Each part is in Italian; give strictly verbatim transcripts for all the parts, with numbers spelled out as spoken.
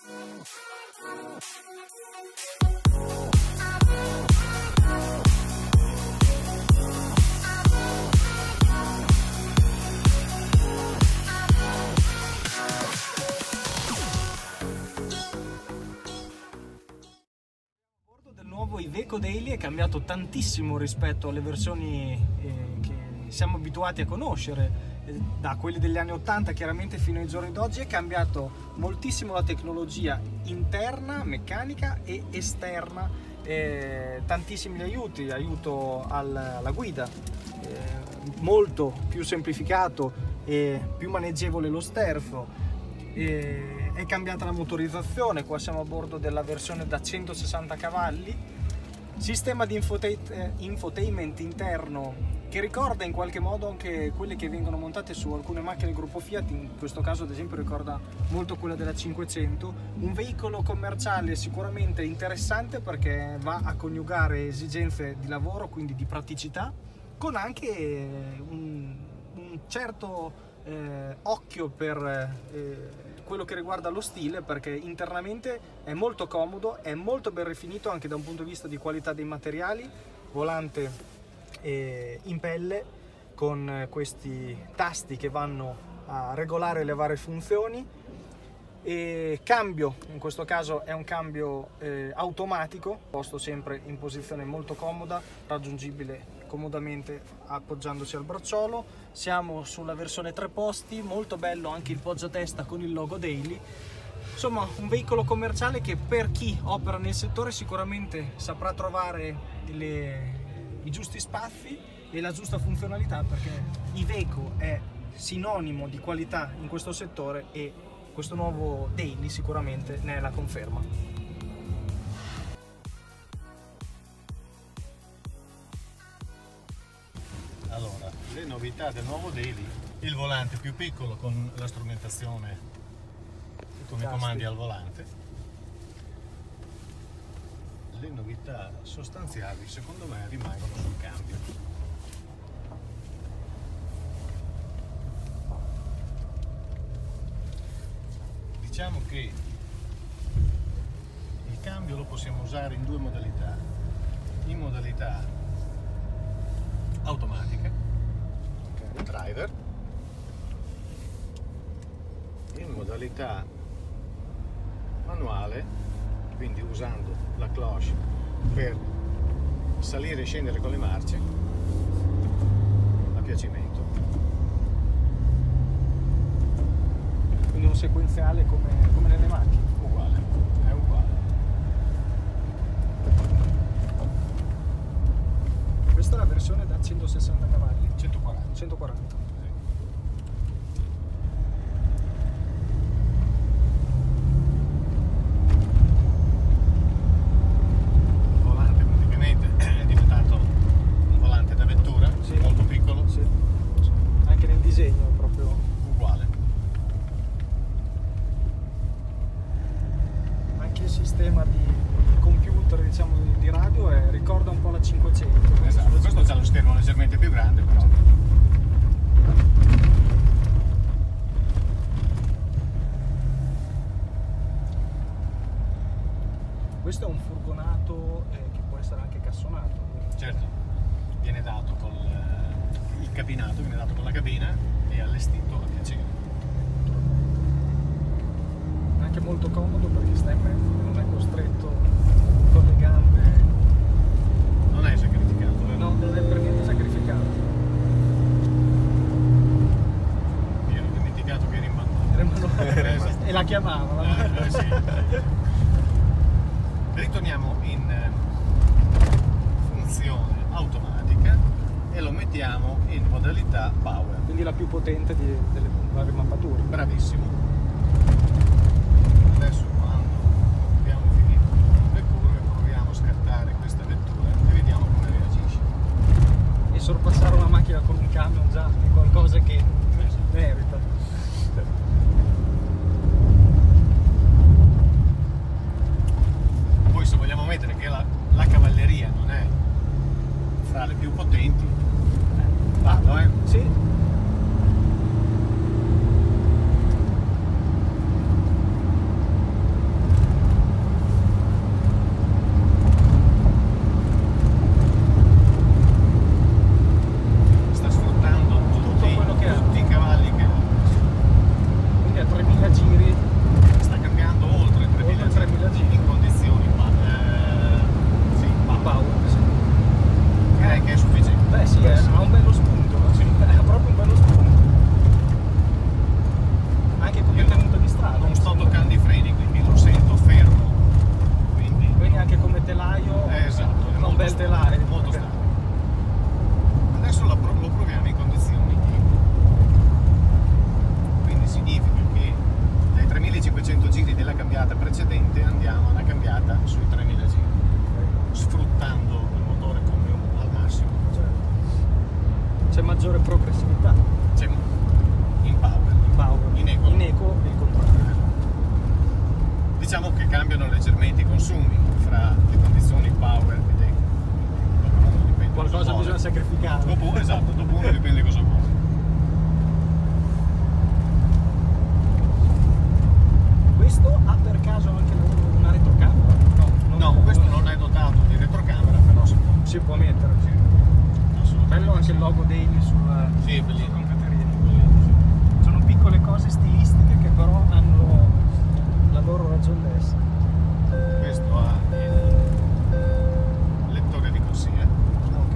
Iveco Daily è cambiato tantissimo rispetto alle versioni eh, che siamo abituati a conoscere, eh, da quelli degli anni ottanta chiaramente fino ai giorni d'oggi. È cambiato moltissimo la tecnologia interna, meccanica e esterna, eh, tantissimi aiuti, aiuto alla, alla guida, eh, molto più semplificato e più maneggevole lo sterzo. Eh, è cambiata la motorizzazione, qua siamo a bordo della versione da centosessanta cavalli. Sistema di infotainment interno che ricorda in qualche modo anche quelle che vengono montate su alcune macchine del gruppo Fiat, in questo caso ad esempio ricorda molto quella della cinquecento. Un veicolo commerciale sicuramente interessante perché va a coniugare esigenze di lavoro, quindi di praticità, con anche un, un certo eh, occhio per eh, quello che riguarda lo stile, perché internamente è molto comodo, è molto ben rifinito anche da un punto di vista di qualità dei materiali. Volante eh, in pelle con questi tasti che vanno a regolare le varie funzioni, e cambio, in questo caso è un cambio eh, automatico, posto sempre in posizione molto comoda, raggiungibile comodamente appoggiandosi al bracciolo. Siamo sulla versione tre posti, molto bello anche il poggiatesta con il logo Daily. Insomma, un veicolo commerciale che per chi opera nel settore sicuramente saprà trovare le, i giusti spazi e la giusta funzionalità, perché Iveco è sinonimo di qualità in questo settore e questo nuovo Daily sicuramente ne è la conferma. Allora, le novità del nuovo Daily: il volante più piccolo con la strumentazione con i comandi al volante. Le novità sostanziali secondo me rimangono sul cambio. Diciamo che il cambio lo possiamo usare in due modalità: in modalità automatica, driver, in modalità manuale, quindi usando la cloche per salire e scendere con le marce a piacimento. Quindi un sequenziale come, come nelle macchine. Uguale, è uguale. Questa è la versione da centosessanta cavalli? centoquaranta. centoquaranta. Il volante praticamente è diventato un volante da vettura, sì, molto piccolo. Sì. Anche nel disegno è proprio uguale. Anche il sistema di computer, diciamo, di radio è, ricorda un po' la cinquecento. Esatto, questo ha lo schermo leggermente più grande, però. Questo è un furgonato eh, che può essere anche cassonato. Certo, viene dato con il cabinato, viene dato con la cabina e allestito a piacere. È anche molto comodo perché sta in mezzo, non è costretto con le gambe. Non è sacrificato, vero? No, non è per niente sacrificato. Mi ero dimenticato che era in manuale. Era in manuale. Esatto. E la chiamava. Eh, eh, sì. Ritorniamo in funzione automatica e lo mettiamo in modalità power. Quindi la più potente di, delle varie mappature. Bravissimo. Adesso, quando abbiamo finito le curve, proviamo a scattare questa vettura e vediamo come reagisce. E sorpassare una macchina con un camion già è qualcosa che merita. Poi se vogliamo mettere che la, la cavalleria non è fra le più potenti, vado, eh? Sì. Diciamo che cambiano leggermente i consumi fra le condizioni power ed eco. Dopo uno dipende Qualcosa cosa vuole. bisogna sacrificare. Dopo, esatto, dopo uno dipende cosa vuole. Questo ha per caso anche una retrocamera? No, non No, questo non è dotato di retrocamera, però si può. si può mettere. Sì, assolutamente. Bello anche sì. il logo Daily sul, Sì, è sul bellino. computerino. Sono piccole cose stilistiche che però hanno la loro ragione d'essere. Questo ha il lettore di corsia, Ok.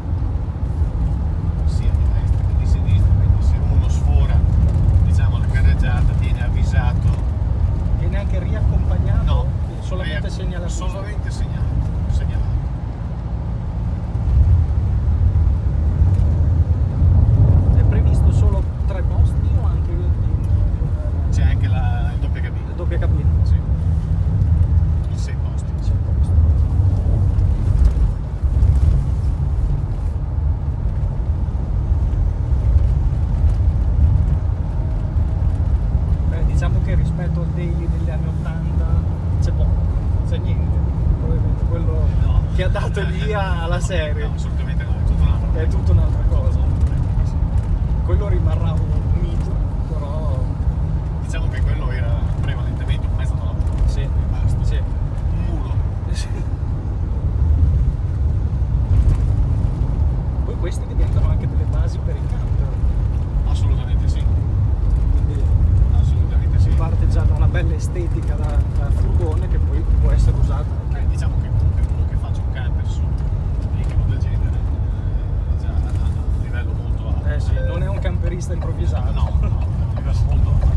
sia di destra che di sinistra, quindi se uno sfora, diciamo, la carreggiata viene avvisato. Viene anche riaccompagnato? No, Solamente rea- segnalato? solamente segnalato, segnalato. È previsto solo tre posti o anche in, in, C'è anche la il doppia cabina. in doppia cabina? Sì. Il sei posti. Sei posti. Beh, diciamo che rispetto al Daily degli anni ottanta c'è poco, c'è niente. Probabilmente quello No. che ha dato il via alla serie No, assolutamente no, è tutto un altro. è tutta un'altra cosa. Quello rimarrà un mito, però Diciamo che quello era prevalentemente un mezzo da lavoro. sì, E basta. sì. Un mulo. Poi questi diventano anche delle basi per i camper, Assolutamente sì. quindi Assolutamente sì. si parte già da una bella estetica da, da furgone che poi può essere usata anche. Eh, diciamo che comunque uno che faccia un camper su un veicolo del genere eh, già a un livello molto alto. Eh sì, non è un camperista improvvisato. No, no, a un livello molto alto.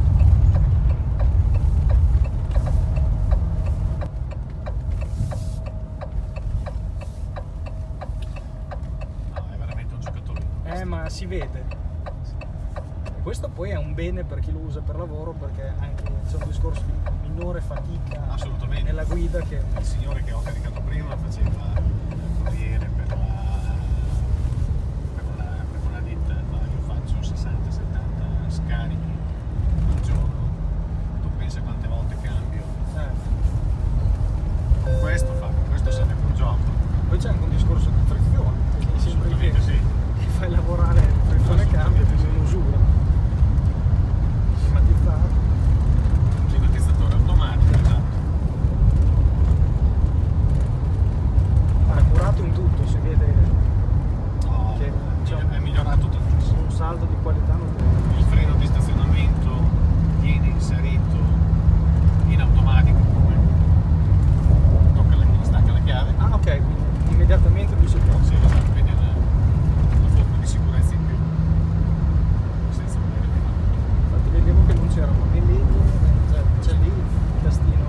No, è veramente un giocattolino. Eh, ma si vede. E questo poi è un bene per chi lo usa per lavoro, perché anche c'è un discorso di minore fatica Assolutamente. nella guida che Il signore che ho caricato prima faceva il corriere per, la, per, una, per una ditta, ma io faccio sessanta settanta scarichi al giorno. Tu pensa quante volte cambio. eh, Questo fa, questo sarebbe un gioco. poi c'è anche un discorso di frizione, quindi sembra che, Assolutamente sì. che fai lavorare il frizione cambia, quindi un'usura. Climatizzato. Climatizzatore automatico, esatto. Ma è curato in tutto, si vede Oh, che c'è è migliorato tantissimo. un saldo di qualità notevole. Il freno di stazionamento viene inserito in automatico, come tocca la, stacca la chiave. Ah ok, quindi immediatamente lui si può. Sì, esatto, quindi è una, una forma di sicurezza in più, senza volere più. Infatti vedevo che non c'erano né legno, cioè c'è lì il tastino.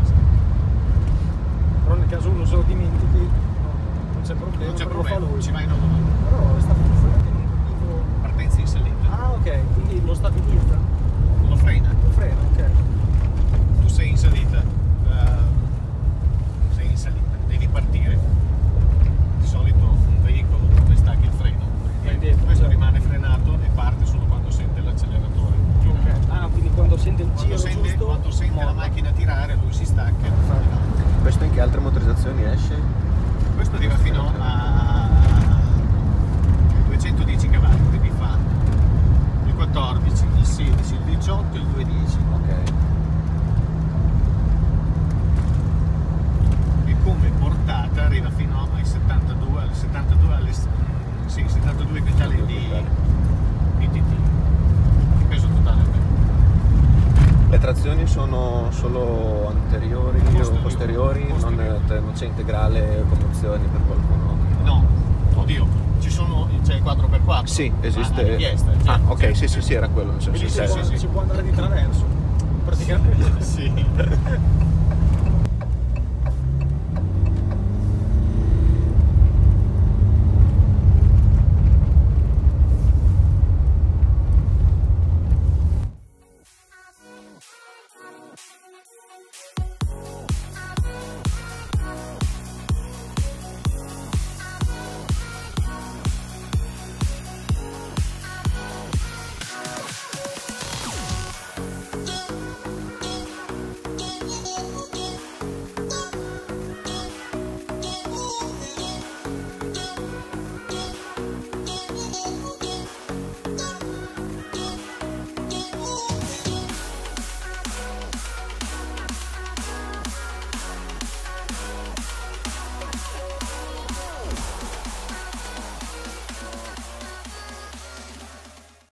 Però nel caso uno se lo dimentichi no, non c'è problema, Non c'è però lo fa problema, lui. ci va in automatico. Però sta funzionando, non capivo. Partenza in salita, Ah ok, quindi lo stabilizza, lo frena. lo frena, ok. Tu sei in salita, eh, sei in salita, devi partire. Di solito un veicolo dove stacchi il freno, Vai dietro, questo certo. rimane frenato e parte solo quando sente l'acceleratore. Ok. Ah, quindi quando sente il Quando giro sente, giusto, quando sente la molla. macchina tirare, lui si stacca. Questo in che altre motorizzazioni esce? Questo arriva fino a duecentodieci cavalli, quindi fa il quattordici, il sedici, il diciotto e il duecentodieci. Ok. E come portata arriva fino ai settantadue, alle settantadue, alle, sì, settantadue quintali di, di T T, di peso totale. Le trazioni sono solo anteriori Posteriori. o posteriori? Posteriori. Non, non c'è integrale con opzioni per qualcuno? No, oddio, ci sono, c'è il quattro per quattro. Sì, esiste. A richiesta. Ah, certo, ok, certo, sì, sì, certo. sì, era quello. Nel senso, Quindi si, sì, può, sì, sì. si può andare di traverso, praticamente. Sì.